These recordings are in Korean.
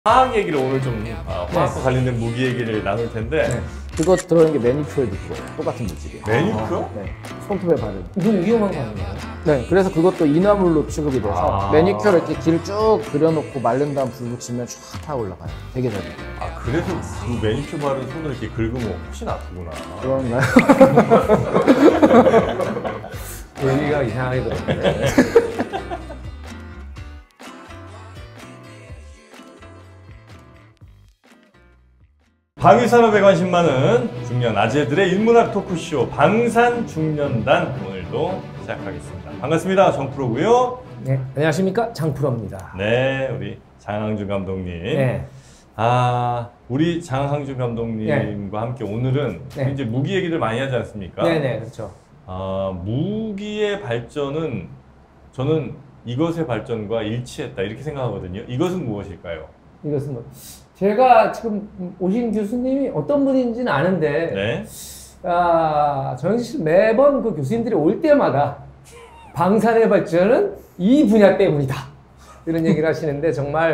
화학 얘기를 오늘 좀 화학과 관련된 무기 얘기를 나눌 텐데 그거 들어있는 게 매니큐어 디프예요. 똑같은 물질이에요. 매니큐어? 네. 손톱에 바르는. 너무 위험한 거 아닌가요? 네. 그래서 그것도 인화물로 취급이 돼서 매니큐어를 이렇게 길 쭉 그려놓고 마른 다음 불 붙이면 쫙 타 올라가요. 되게 잘 돼요. 아 그래서 그 매니큐어 바른 손을 이렇게 긁으면 혹시 아프구나. 그런가요? 얘기가 이상하게 들었는데. 방위산업에 관심 많은 중년 아재들의 인문학 토크쇼 방산중년단 오늘도 시작하겠습니다. 반갑습니다. 정프로고요. 네, 안녕하십니까, 장프로입니다. 네, 우리 장항준 감독님. 네. 우리 장항준 감독님과 함께 오늘은 네. 이제 무기 얘기를 많이 하지 않습니까? 네네, 그렇죠. 무기의 발전은 저는 이것의 발전과 일치했다 이렇게 생각하거든요. 이것은 무엇일까요? 이것은 뭐, 제가 지금 오신 교수님이 어떤 분인지는 아는데, 네. 정영실 매번 그 교수님들이 올 때마다 방산의 발전은 이 분야 때문이다. 이런 얘기를 하시는데 정말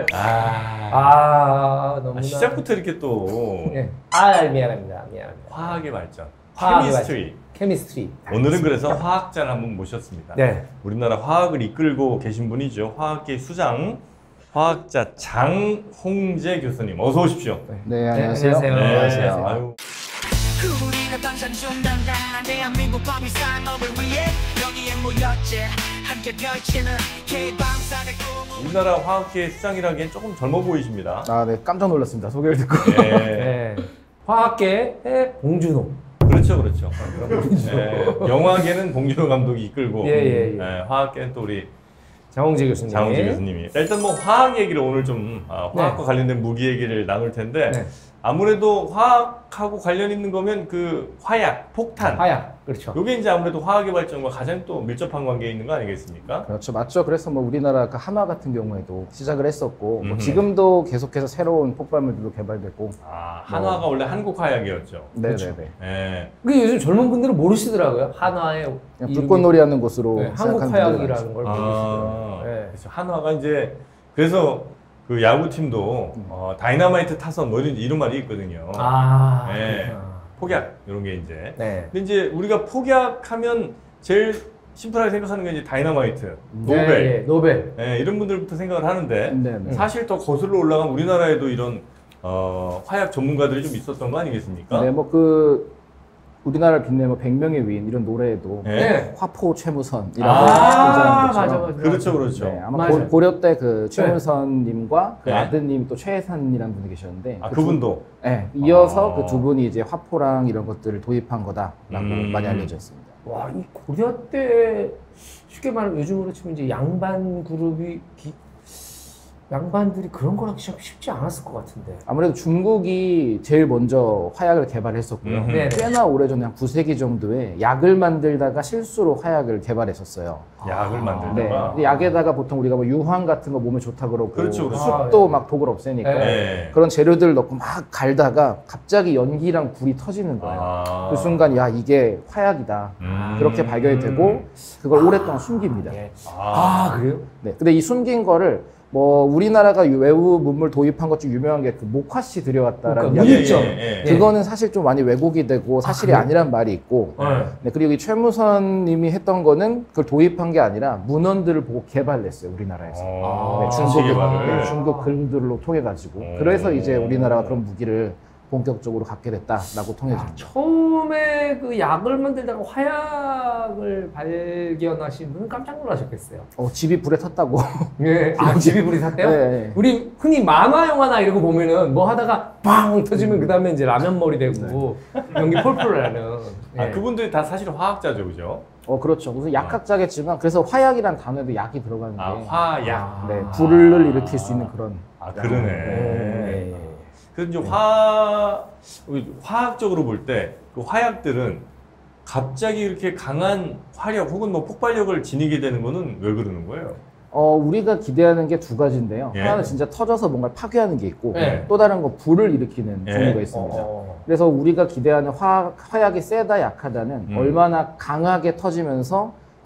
너무나 시작부터 이렇게 또 네. 미안합니다. 화학의 발전, 화학의 케미스트리. 케미스트리. 오늘은 그래서 화학자를 한분 모셨습니다. 네. 우리나라 화학을 이끌고 계신 분이죠. 화학계 수장, 화학자 장홍재 교수님. 어서 오십시오. 네, 안녕하세요. 안녕하세요. 네, 안녕하세요. 아유. 우리는 방산중단단 대한민국 방위산업을 위해 여기에 모였지 함께 펼치는 K방산의 꿈을 우리나라 화학계 수장이라기엔 조금 젊어 보이십니다. 네. 깜짝 놀랐습니다. 소개를 듣고. 네. 네. 화학계의 봉준호. 그렇죠. 네. 영화계는 봉준호 감독이 이끌고 예. 네, 화학계는 또 우리 장홍재 교수님. 장홍재 교수님이. 일단 뭐 화학 얘기를 오늘 좀 화학과 관련된 무기 얘기를 나눌 텐데 네. 아무래도 화학하고 관련 있는 거면 그 화약, 폭탄. 화약. 그렇죠. 이게 이제 아무래도 화학의 발전과 가장 또 밀접한 관계에 있는 거 아니겠습니까? 그렇죠. 맞죠. 그래서 뭐 우리나라 그 한화 같은 경우에도 시작을 했었고, 뭐 지금도 계속해서 새로운 폭발물들도 개발되고. 한화가 원래 한국 화약이었죠. 네네네. 네. 근데 요즘 젊은 분들은 모르시더라고요. 한화의 그냥 불꽃놀이 하는 곳으로 네, 한국 생각하는 분들이 화약이라는 걸 모르시더라고요. 네. 그래서 한화가 이제 그래서 그 야구팀도 다이너마이트 타선 뭐 이런 말이 있거든요. 네. 그렇구나. 폭약 이런 게 이제. 네. 근데 이제 우리가 폭약하면 제일 심플하게 생각하는 게 이제 다이너마이트, 노벨, 네, 노벨. 네, 이런 분들부터 생각을 하는데 네네. 사실 더 거슬러 올라간 우리나라에도 이런 화약 전문가들이 좀 있었던 거 아니겠습니까? 네, 뭐 그 우리나라를 빛내 뭐 100명의 위인 이런 노래에도 네. 화포 최무선이라고 등장하는 것처럼. 맞아. 그렇죠. 네, 아마 맞아요. 고려 때 그 최무선님과 그 네. 아드님 또 최혜산이라는 분이 계셨는데 그분도 네, 이어서 그 두 분이 이제 화포랑 이런 것들을 도입한 거다라고 많이 알려져 있습니다. 와, 이 고려 때 쉽게 말하면 요즘으로 치면 이제 양반 그룹이 양반들이 그런 걸 하기 쉽지 않았을 것 같은데. 아무래도 중국이 제일 먼저 화약을 개발했었고요. 네네. 꽤나 오래전에 한 9세기 정도에 약을 만들다가 실수로 화약을 개발했었어요. 약을 네. 만들다가 근데 약에다가 보통 우리가 뭐 유황 같은 거 몸에 좋다 그러고 그렇죠. 숯도 막 독을 없애니까 네. 그런 재료들 넣고 막 갈다가 갑자기 연기랑 불이 터지는 거예요. 그 순간 야 이게 화약이다. 그렇게 발견이 되고 그걸 오랫동안 숨깁니다. 그래요? 네. 근데 이 숨긴 거를 뭐 우리나라가 외부 문물 도입한 것 중 유명한 게 그 목화씨 들여왔다라는 그러니까 이야기. 문익점. 그거는 사실 좀 많이 왜곡이 되고 사실이 아니란 말이 있고. 네, 그리고 이 최무선님이 했던 거는 그걸 도입한 게 아니라 문헌들을 보고 개발했어요 우리나라에서. 네, 중국 글들로 통해 가지고. 그래서 이제 우리나라가 그런 무기를 본격적으로 갖게 됐다라고 통해집니다. 처음에 그 약을 만들다가 화약을 발견하신 분은 깜짝 놀라셨겠어요. 집이 불에 탔다고. 네. 집이 불이 탔대요? 네. 우리 흔히 만화 영화나 이런 거 보면은 뭐 하다가 빵 터지면 그 다음에 이제 라면 머리 되고 연기 폴폴 나는. 그분들이 다 사실 화학자죠, 그죠? 그렇죠. 무슨 약학자겠지만 그래서 화약이란 단어에도 약이 들어가는 게 화약. 네, 불을 일으킬 수 있는 그런. 그러네. 그래서 이제 화학적으로 볼 때 그 화약들은 갑자기 이렇게 강한 화력 혹은 뭐 폭발력을 지니게 되는 거는 왜 그러는 거예요? 우리가 기대하는 게 두 가지인데요. 예. 하나는 진짜 터져서 뭔가를 파괴하는 게 있고 예. 또 다른 건 불을 일으키는 예. 종류가 있습니다. 그래서 우리가 기대하는 화약이 세다 약하다는 얼마나 강하게 터지면서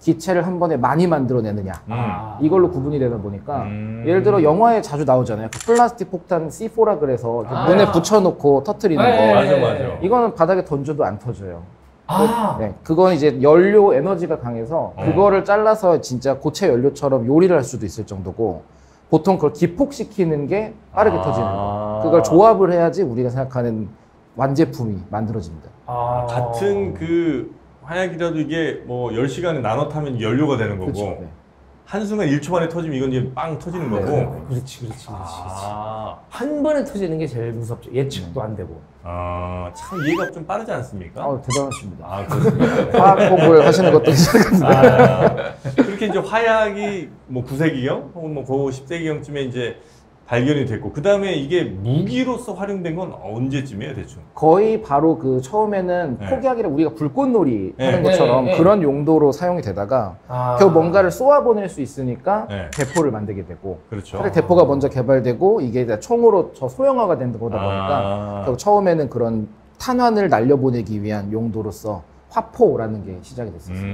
기체를 한 번에 많이 만들어내느냐 이걸로 구분이 되다 보니까 예를 들어 영화에 자주 나오잖아요. 그 플라스틱 폭탄 C4라 그래서 문에 붙여놓고 터트리는 거. 맞아. 이거는 바닥에 던져도 안 터져요. 네, 그건 이제 연료 에너지가 강해서 그거를 잘라서 진짜 고체 연료처럼 요리를 할 수도 있을 정도고 보통 그걸 기폭시키는 게 빠르게 터지는 거. 그걸 조합을 해야지 우리가 생각하는 완제품이 만들어집니다. 같은 그 화약이라도 이게 뭐 10시간에 나눠 타면 연료가 되는 거고 그렇죠. 네. 한순간 1초 만에 터지면 이건 이제 빵 터지는 거고. 그렇지. 한 번에 터지는 게 제일 무섭죠. 예측도 안 되고. 참 이해가 좀 빠르지 않습니까? 대단하십니다. 그렇습니다. 화학 공부를 하시는 것도 그렇게 이제 화약이 뭐 9세기경 혹은 뭐 10세기경쯤에 이제 발견이 됐고 그 다음에 이게 무기로서 활용된 건 언제쯤이에요 대충? 거의 바로 그 처음에는 네. 폭약이라 우리가 불꽃놀이 네. 하는 것처럼 네. 그런 용도로 사용이 되다가 결국 뭔가를 쏘아보낼 수 있으니까 네. 대포를 만들게 되고 그렇죠. 사실 대포가 먼저 개발되고 이게 이제 총으로 소형화가 된 거다 보니까 결국 처음에는 그런 탄환을 날려보내기 위한 용도로서 화포라는 게 시작이 됐었어요.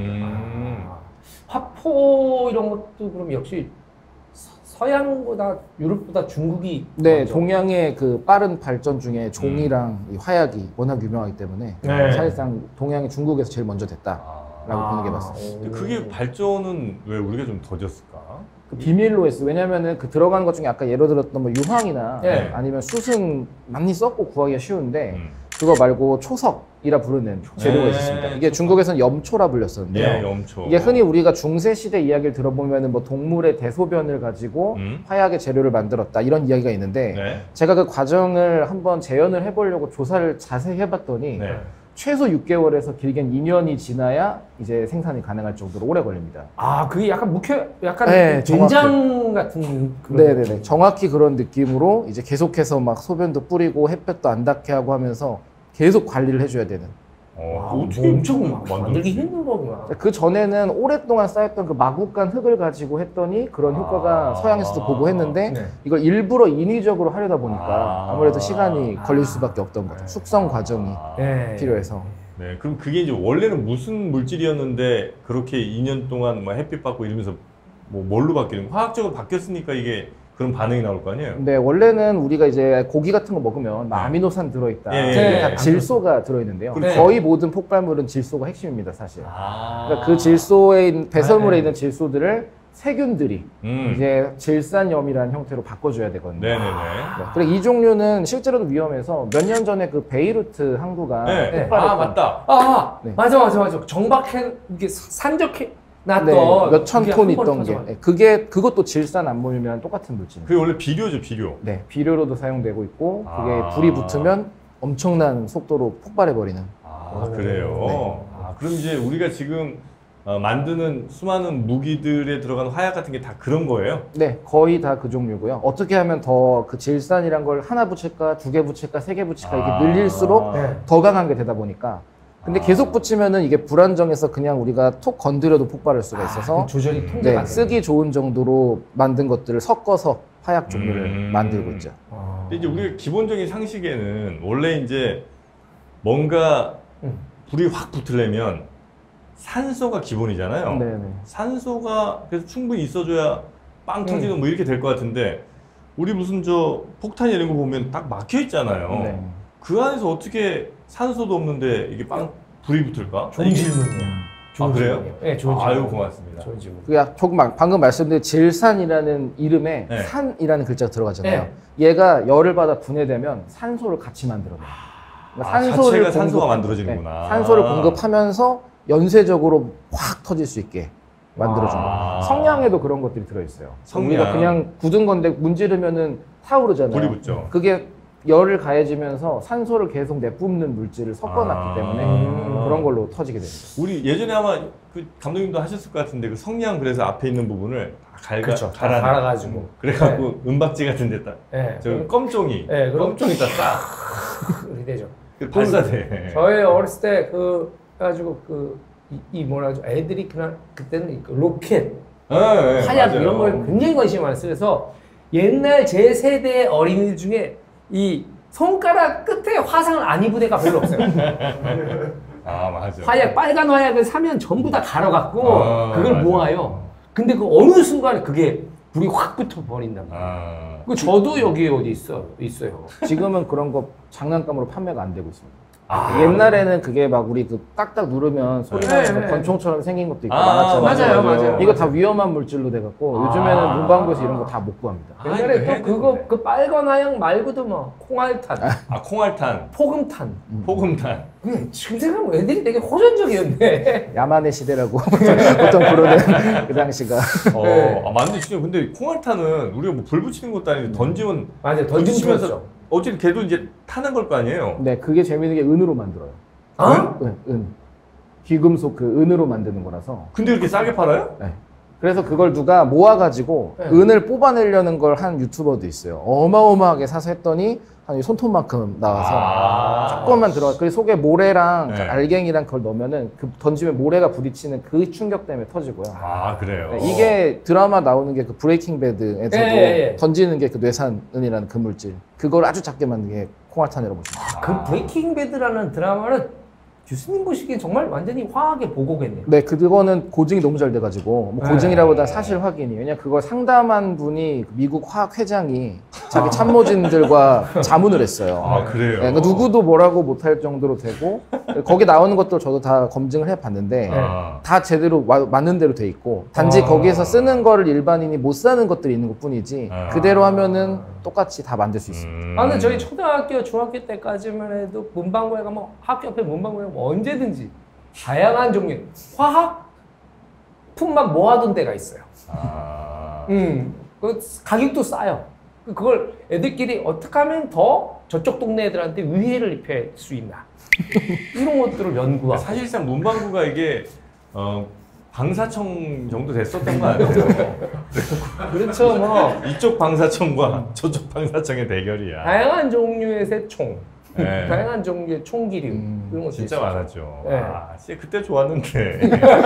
화포 이런 것도 그럼 역시 서양보다 유럽보다 중국이 네, 먼저. 동양의 그 빠른 발전 중에 종이랑 이 화약이 워낙 유명하기 때문에 네. 사실상 동양이 중국에서 제일 먼저 됐다라고 보는 게 맞습니다. 근데 그게 발전은 왜 우리가 좀 더뎠을까? 그 비밀로 했어요. 왜냐면은 그 들어간 것 중에 아까 예로 들었던 뭐 유황이나 네. 아니면 숯은 많이 썼고 구하기가 쉬운데 그거 말고 초석이라 부르는 재료가 네. 있었습니다. 이게 중국에서는 염초라 불렸었는데요. 예, 엄청. 이게 흔히 우리가 중세 시대 이야기를 들어보면은 뭐 동물의 대소변을 가지고 화약의 재료를 만들었다 이런 이야기가 있는데 네. 제가 그 과정을 한번 재현을 해보려고 조사를 자세히 해봤더니 네. 최소 6개월에서 길게는 2년이 지나야 이제 생산이 가능할 정도로 오래 걸립니다. 그게 약간 약간 네, 된장 같은 그런 네네네. 정확히 그런 느낌으로 이제 계속해서 막 소변도 뿌리고 햇볕도 안 닿게 하고 하면서 계속 관리를 해줘야 되는. 어떻게 엄청 만들기 만들지? 힘든 거구나. 그 전에는 오랫동안 쌓였던 그 마구간 흙을 가지고 했더니 그런 효과가 서양에서도 보고 했는데 네. 이걸 일부러 인위적으로 하려다 보니까 아무래도 시간이 걸릴 수밖에 없던 거죠. 숙성 과정이 네. 필요해서. 네, 그럼 그게 이제 원래는 무슨 물질이었는데 그렇게 2년 동안 뭐 햇빛 받고 이러면서 뭐 뭘로 바뀌는 거야? 화학적으로 바뀌었으니까 이게 그런 반응이 나올 거 아니에요? 네, 원래는 우리가 이제 고기 같은 거 먹으면 막 아미노산 들어있다. 예, 이게 예. 다 질소가 들어있는데요. 그렇죠. 거의 모든 폭발물은 질소가 핵심입니다, 사실. 그러니까 그 질소에 배설물에 네. 있는 질소들을 세균들이 이제 질산염이라는 형태로 바꿔줘야 되거든요. 네네네. 네. 그리고 이 종류는 실제로도 위험해서 몇 년 전에 그 베이루트 항구가 네. 폭발했던 맞다. 네. 맞아. 정박해 이게 산적해 놨던 네, 몇천 그게 톤 한 번에 있던 게 터져가지고. 그것도 질산 암모늄이랑 똑같은 물질. 그게 원래 비료죠, 비료. 네, 비료로도 사용되고 있고 그게 아. 불이 붙으면 엄청난 속도로 폭발해 버리는. 그래요. 그럼 이제 우리가 지금 만드는 수많은 무기들에 들어가는 화약 같은 게 다 그런 거예요? 네, 거의 다 그 종류고요. 어떻게 하면 더 그 질산이란 걸 하나 붙일까, 두 개 붙일까, 세 개 붙일까 이렇게 늘릴수록 네. 더 강한 게 되다 보니까. 근데 계속 붙이면은 이게 불안정해서 그냥 우리가 톡 건드려도 폭발할 수가 있어서 조절이 통제가 네, 안 쓰기 좋은 정도로 만든 것들을 섞어서 화약 종류를 만들고 있죠. 근데 이제 우리가 기본적인 상식에는 원래 이제 뭔가 불이 확 붙으려면 산소가 기본이잖아요. 네네. 산소가 그래서 충분히 있어줘야 빵 터지는 뭐 이렇게 될 것 같은데 우리 무슨 저 폭탄 이런 거 보면 딱 막혀 있잖아요. 네. 그 안에서 어떻게 산소도 없는데 이게 불이 붙을까? 좋은 질문이에요. 아, 그래요? 질문이에요. 네, 좋은 질문. 아유 고맙습니다. 좋은 질문. 조금 방금 말씀드린 질산이라는 이름에 네. 산이라는 글자가 들어가잖아요. 네. 얘가 열을 받아 분해되면 산소를 같이 만들어내요. 그러니까 자체가 산소가 만들어지는구나. 네, 산소를 공급하면서 연쇄적으로 확 터질 수 있게 만들어준 거예요. 성냥에도 그런 것들이 들어있어요. 성냥. 우리가 그냥 굳은 건데 문지르면은 타오르잖아요. 불이 붙죠. 그게 열을 가해지면서 산소를 계속 내뿜는 물질을 섞어놨기 때문에 그런 걸로 터지게 됩니다. 우리 예전에 아마 그 감독님도 하셨을 것 같은데 그 성냥 그래서 앞에 있는 부분을 그렇죠. 갈아 갈아가지고. 그래갖고 은박지 같은 데다 네. 저 껌종이 네, 그럼 껌종이다 싹 그렇게 되죠. 발사돼. 저희 어렸을 때 그 가지고 이 뭐라 하죠? 애들이 그때는 그 로켓, 화약 맞아요. 이런 거에 굉장히 관심이 많았어요. 그래서 옛날 제 세대 어린이들 중에 이 손가락 끝에 화상을 안 입은 애가 별로 없어요. 아, 맞아. 화약, 빨간 화약을 사면 전부 다 갈아갖고 그걸 맞아. 모아요. 근데 그 어느 순간에 그게 불이 확 붙어 버린단 말이에요. 그 저도 여기 어디 있어요. 지금은 그런 거 장난감으로 판매가 안 되고 있습니다. 아, 옛날에는 그게 막 우리 그 딱딱 누르면 소리 나는 네. 권총처럼 생긴 것도 있고 아, 많았잖아요. 맞아요. 이거 다 위험한 물질로 돼갖고 요즘에는 문방구에서 이런 거 다 못 구합니다. 옛날에 이거 또 그거 해야 그 빨간 화약 말고도 뭐 콩알탄, 아, 콩알탄, 포금탄. 포금탄. 그게 지금 생각하면 애들이 되게 호전적이었네. 야만의 시대라고 보통 부르는 그 당시가. 아, 맞는데 진짜 근데 콩알탄은 우리가 뭐 불 붙이는 것도 아니고 던지면 맞아요. 던지면서. 어쨌든 걔도 이제 타는 걸 거 아니에요. 네, 그게 재밌는 게 은으로 만들어요. 어? 은. 귀금속 그 은으로 만드는 거라서. 근데 이렇게 싸게 팔아요? 네. 그래서 그걸 누가 모아가지고 네. 은을 뽑아내려는 걸 한 유튜버도 있어요. 어마어마하게 사서 했더니 한 손톱만큼 나와서 조금만 들어가. 그 속에 모래랑 그 네. 알갱이랑 그걸 넣으면은 그 던지면 모래가 부딪히는 그 충격 때문에 터지고요. 아, 그래요. 네, 이게 드라마 나오는 게 그 브레이킹 배드에서도 예. 던지는 게 그 뇌산은이라는 그 물질. 그걸 아주 작게 만든 게 콩알탄이라고 보시면 돼요. 그 브레이킹 배드라는 드라마는 교수님 보시기엔 정말 완전히 화학의 보고겠네요. 네, 그거는 고증이 너무 잘 돼가지고 뭐 네. 고증이라보다 사실 확인이. 왜냐 그걸 상담한 분이 미국 화학 회장이 자기 참모진들과 자문을 했어요. 아, 그래요? 네, 그러니까 누구도 뭐라고 못할 정도로 되고 거기 나오는 것들 저도 다 검증을 해봤는데 아. 다 제대로 맞는 대로 돼 있고 단지 거기에서 쓰는 거를 일반인이 못 사는 것들이 있는 것뿐이지 아. 그대로 하면은 똑같이 다 만들 수 있습니다. 아, 근데 저희 초등학교, 중학교 때까지만 해도 문방구에 가면 학교 옆에 문방구에 가면 언제든지 다양한 종류 화학품만 모아둔 데가 있어요. 아. 그 가격도 싸요. 그걸 애들끼리 어떻게 하면 더 저쪽 동네 애들한테 위해를 입힐 수 있나 이런 것들을 연구하고. 사실상 문방구가 이게 방사청 정도 됐었던 거 아니에요? 그렇죠. 뭐 이쪽 방사청과 저쪽 방사청의 대결이야. 다양한 종류의 새총, 네. 다양한 종류의 총기류 이런 것도 진짜 있어요. 많았죠. 네. 아, 진짜 그때 좋았는데.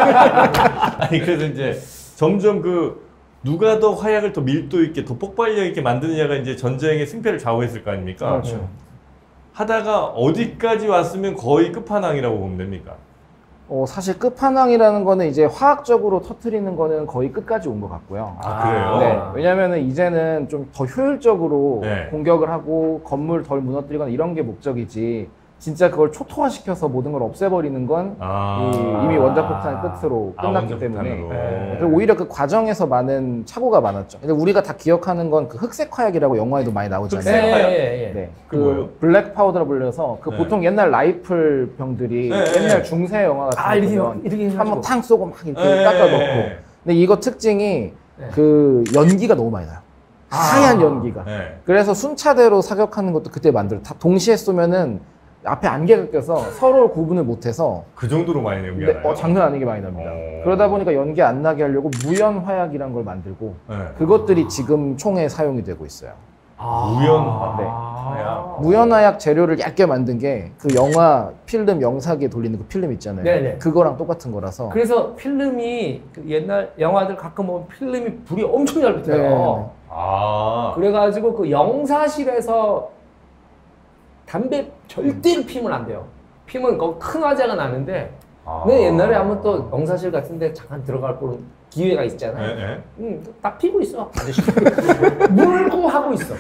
아니 그래서 이제 점점 그 누가 더 화약을 더 밀도 있게, 더 폭발력 있게 만드느냐가 이제 전쟁의 승패를 좌우했을 거 아닙니까? 그렇죠. 하다가 어디까지 왔으면 거의 끝판왕이라고 보면 됩니까? 사실 끝판왕이라는 거는 이제 화학적으로 터트리는 거는 거의 끝까지 온 것 같고요. 아, 그래요? 네, 왜냐면은 이제는 좀 더 효율적으로 네. 공격을 하고 건물 덜 무너뜨리거나 이런 게 목적이지 진짜 그걸 초토화시켜서 모든 걸 없애버리는 건 이미 원자폭탄 끝으로 끝났기 때문에 그리고 오히려 그 과정에서 많은 착오가 많았죠. 근데 우리가 다 기억하는 건 그 흑색 화약이라고 영화에도 많이 나오잖아요. 흑색 화약? 네, 그 뭐예요? 블랙 파우더라 불려서 그 네. 보통 옛날 라이플 병들이 네, 옛날 네. 중세 영화 같은 거 이렇게 한번 탕 쏘고 막 이렇게 네. 깎아 넣고. 근데 이거 특징이 네. 그 연기가 너무 많이 나요. 하얀 연기가. 네. 그래서 순차대로 사격하는 것도 그때 만들어. 다 동시에 쏘면은 앞에 안개가 껴서 서로 구분을 못해서 그 정도로 많이 연기하나요? 장난 아니게 많이 납니다. 그러다 보니까 연기 안 나게 하려고 무연 화약이란 걸 만들고 네. 그것들이 지금 총에 사용이 되고 있어요. 무연화. 네. 화약. 무연화약 재료를 얇게 만든 게 그 영화 필름 영상에 돌리는 그 필름 있잖아요. 네네. 그거랑 똑같은 거라서. 그래서 필름이 그 옛날 영화들 가끔 보면 필름이 불이 엄청 잘 붙어요. 아. 그래가지고 그 영사실에서 담배 절대로 피면 안 돼요. 피면 거기 큰 화재가 나는데 내 옛날에 한번 또 영사실 같은데 잠깐 들어갈 그런 기회가 있잖아요. 네. 딱 피고 있어 아저씨. 물고 하고 있어.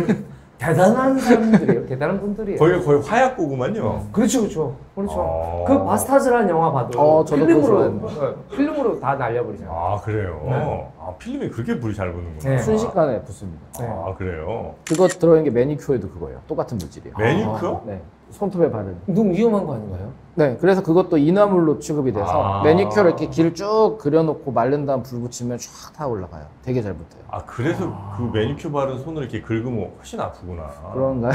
대단한 사람들이에요. 대단한 분들이에요. 거의 화약고구만요. 그렇죠. 그 바스타즈라는 영화 봐도 저도 필름으로 다 날려버리잖아요. 아, 그래요? 아, 필름이 그렇게 불이 잘 붙는구나. 네. 순식간에 붙습니다. 아, 그래요? 그거 들어있는 게 매니큐어에도 그거예요. 똑같은 물질이에요. 매니큐어? 네. 손톱에 바르는. 너무 위험한 거 아닌가요? 네. 그래서 그것도 인화물로 취급이 돼서 매니큐어를 이렇게 길 쭉 그려놓고 마른 다음 불 붙이면 쫙 다 올라가요. 되게 잘 붙어요. 아, 그래서 그 매니큐어 바른 손을 이렇게 긁으면 훨씬 아프구나. 그런가요?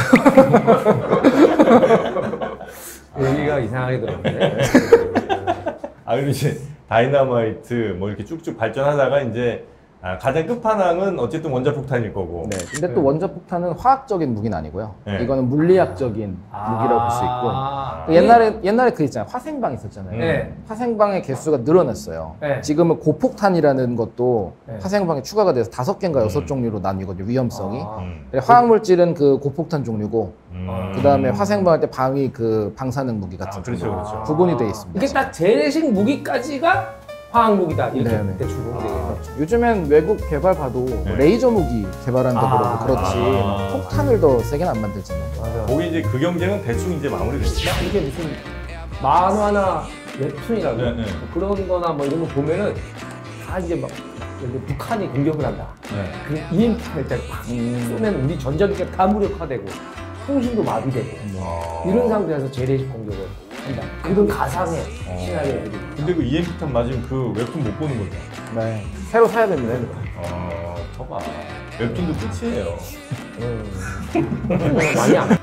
얘기가 이상하게 들었는데. 아, 그리고 이제 다이너마이트 뭐 이렇게 쭉쭉 발전하다가 이제 가장 끝판왕은 어쨌든 원자폭탄일 거고. 네. 근데 또 원자폭탄은 화학적인 무기는 아니고요. 네. 이거는 물리학적인 무기라고 볼 수 있고. 옛날에 그 있잖아요. 화생방 있었잖아요. 네. 화생방의 개수가 늘어났어요. 네. 지금은 고폭탄이라는 것도 네. 화생방에 추가가 돼서 5개인가 6종류로 나뉘거든요. 위험성이. 음. 화학물질은 그 고폭탄 종류고 그 다음에 화생방할 때 방이 그 방사능 무기 같은 그렇죠, 쪽으로 그렇죠. 구분이 돼 있습니다. 이게 딱 재래식 무기까지가 화학 무기다 이렇게 네네. 대충 구분되겠네요. 그렇죠. 요즘엔 외국 개발 봐도 뭐 레이저 무기 개발한다 아. 그러고 그렇지 막 폭탄을 더 세게는 안 만들잖아요. 맞아. 거기 이제 그 경쟁은 대충 이제 마무리됐죠. 이게 무슨 만화나 웹툰이라고 네, 네. 그런 거나 뭐 이런 거 보면은 다 이제 막 여기 북한이 공격을 한다. 네. 그 EMP 할 팍 쏘면 우리 전자기가 다 무력화되고 통신도 마비되고 이런 상태에서 재래식 공격을 한다. 이런 가상의 시나리오들이. 근데 그 EMP탄 맞으면 그 웹툰 못 보는 거죠. 네. 새로 사야 됩니다. 저봐. 웹툰도 끝이에요. 많이 안